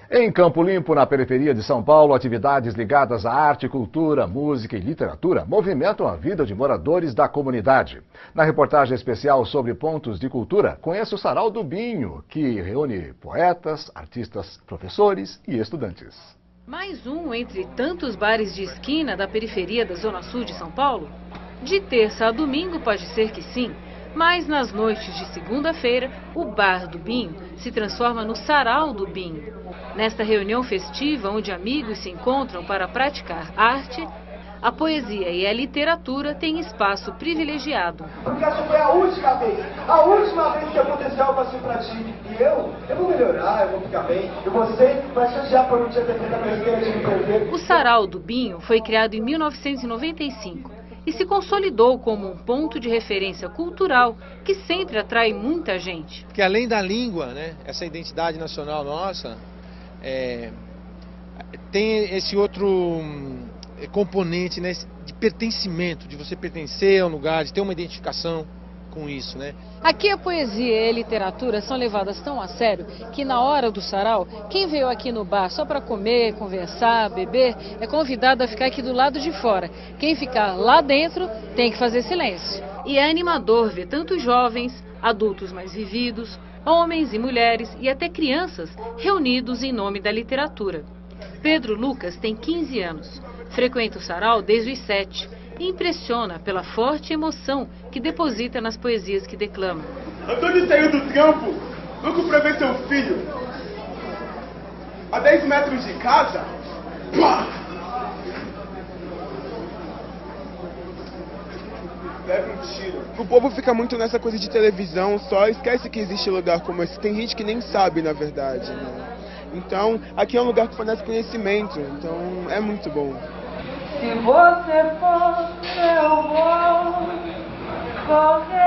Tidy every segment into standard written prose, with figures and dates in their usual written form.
Em Campo Limpo, na periferia de São Paulo, atividades ligadas à arte, cultura, música e literatura movimentam a vida de moradores da comunidade. Na reportagem especial sobre pontos de cultura, conheça o Sarau do Binho, que reúne poetas, artistas, professores e estudantes. Mais um entre tantos bares de esquina da periferia da Zona Sul de São Paulo? De terça a domingo pode ser que sim. Mas nas noites de segunda-feira, o Bar do Binho se transforma no Sarau do Binho. Nesta reunião festiva, onde amigos se encontram para praticar arte, a poesia e a literatura têm espaço privilegiado. Porque essa foi a última vez que aconteceu algo assim pra ti. E eu vou melhorar, eu vou ficar bem. E você vai chatear por não ter feito a besteira de me perder. O Sarau do Binho foi criado em 1995. E se consolidou como um ponto de referência cultural que sempre atrai muita gente. Porque além da língua, né, essa identidade nacional nossa, tem esse outro componente, né, de pertencimento, de você pertencer a um lugar, de ter uma identificação com isso, né? Aqui a poesia e a literatura são levadas tão a sério que na hora do sarau, quem veio aqui no bar só para comer, conversar, beber, é convidado a ficar aqui do lado de fora. Quem ficar lá dentro tem que fazer silêncio. E é animador ver tantos jovens, adultos mais vividos, homens e mulheres e até crianças reunidos em nome da literatura. Pedro Lucas tem 15 anos, frequenta o sarau desde os 7. Impressiona pela forte emoção que deposita nas poesias que declama. Antônio saiu do campo, louco para ver seu filho. A 10 metros de casa, pá! Leva um tiro. O povo fica muito nessa coisa de televisão, só esquece que existe lugar como esse. Tem gente que nem sabe, na verdade, né? Então, aqui é um lugar que fornece conhecimento, então é muito bom. Se você for, eu vou correr.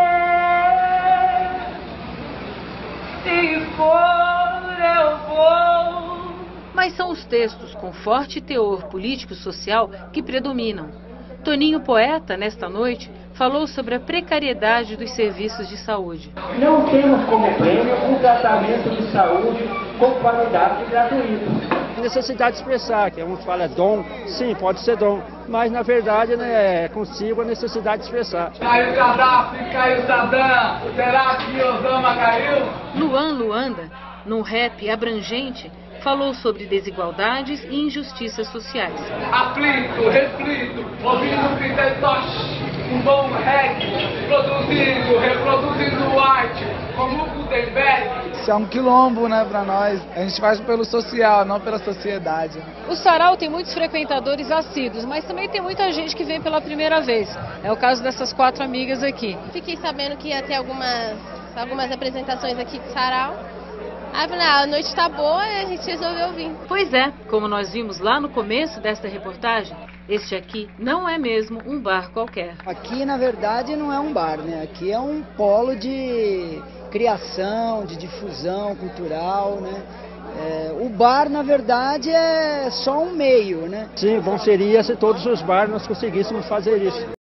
Se for, eu vou. Mas são os textos com forte teor político-social que predominam. Toninho Poeta, nesta noite, falou sobre a precariedade dos serviços de saúde. Não temos como prêmio um tratamento de saúde com qualidade gratuita. Necessidade de expressar, que uns falam dom, sim, pode ser dom, mas na verdade, né, é consigo a necessidade de expressar. Caiu Gaddafi, caiu Saddam, será que Osama caiu? Luan Luanda, num rap abrangente, falou sobre desigualdades e injustiças sociais. Aflito, reflito, ouvindo Peter Tosh, um bom reggae, produzindo, reproduzindo arte, como o Gutenberg. Isso é um quilombo, né, pra nós. A gente faz pelo social, não pela sociedade. O sarau tem muitos frequentadores assíduos, mas também tem muita gente que vem pela primeira vez. É o caso dessas 4 amigas aqui. Fiquei sabendo que ia ter algumas apresentações aqui do sarau. Aí falei, a noite tá boa e a gente resolveu vir. Pois é, como nós vimos lá no começo desta reportagem, este aqui não é mesmo um bar qualquer. Aqui, na verdade, não é um bar, né? Aqui é um polo de criação, de difusão cultural, né? O bar, na verdade, é só um meio, né? Sim, bom seria se todos os bares nós conseguíssemos fazer isso.